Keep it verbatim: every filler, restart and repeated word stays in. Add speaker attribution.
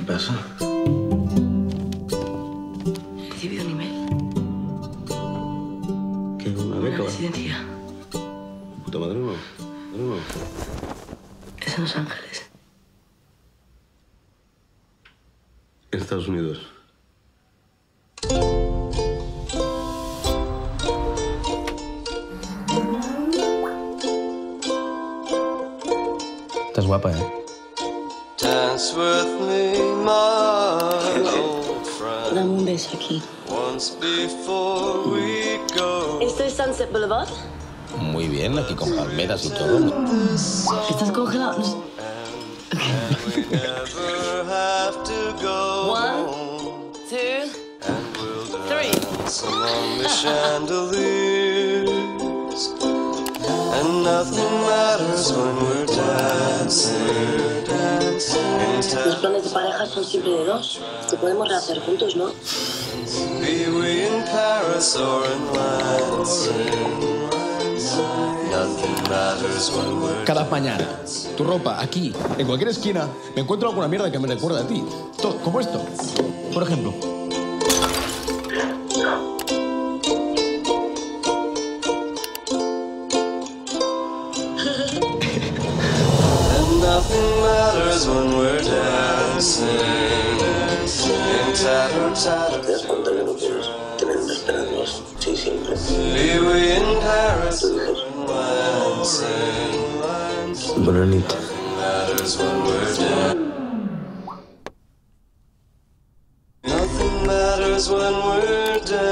Speaker 1: ¿Qué pasa?
Speaker 2: He recibido un email.
Speaker 1: ¿Qué? ¿Una beca?
Speaker 2: Una residencia.
Speaker 1: Puta madre, no. No, no.
Speaker 2: Es en Los Ángeles.
Speaker 1: En Estados Unidos.
Speaker 3: Estás guapa, ¿eh?
Speaker 4: Dance with me, my old friend.
Speaker 2: Dame un beso aquí.
Speaker 4: Once before we go.
Speaker 2: ¿Esto es Sunset Boulevard?
Speaker 3: Muy bien, aquí con palmeras y todo.
Speaker 2: ¿Estás congelado? No sé.
Speaker 4: We never have to go.
Speaker 2: One, two, three.
Speaker 4: Among the chandeliers, and nothing matters when we're dancing, dancing.
Speaker 2: Los planes de pareja son siempre de dos. Te podemos rehacer juntos, ¿no?
Speaker 4: Be we in Paris or in Lansing, nothing matters when we're
Speaker 3: Cada mañana, tu ropa, aquí, en cualquier esquina, me encuentro alguna mierda que me recuerda a ti. Todo, como esto, por ejemplo.
Speaker 4: nothing matters when we're dancing in tatter tatter.
Speaker 1: ¿Te das cuenta que no quieres tener una esperanza? Sí, siempre.
Speaker 4: Be we in Paris
Speaker 1: ¿Tú dices?
Speaker 4: Lansing,
Speaker 1: Bonanit.
Speaker 4: matters when we're dancing. Nothing matters when we're dancing.